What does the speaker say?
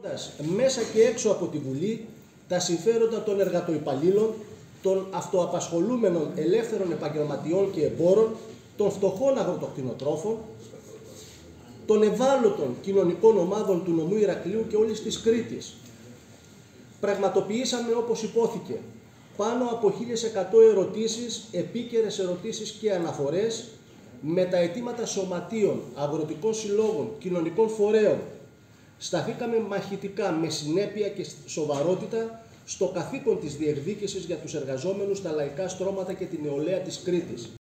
Μέσα και έξω από τη Βουλή τα συμφέροντα των εργατοϊπαλλήλων, των αυτοαπασχολούμενων ελεύθερων επαγγελματιών και εμπόρων, των φτωχών αγροτοκτηνοτρόφων, των ευάλωτων κοινωνικών ομάδων του νομού Ηρακλείου και όλης της Κρήτης. Πραγματοποιήσαμε, όπως υπόθηκε, πάνω από 1.100 ερωτήσεις, επίκαιρες ερωτήσεις και αναφορές με τα αιτήματα σωματείων, αγροτικών συλλόγων, κοινωνικών φορέων. Σταθήκαμε μαχητικά, με συνέπεια και σοβαρότητα, στο καθήκον της διεκδίκησης για τους εργαζόμενους, τα λαϊκά στρώματα και την νεολαία της Κρήτης.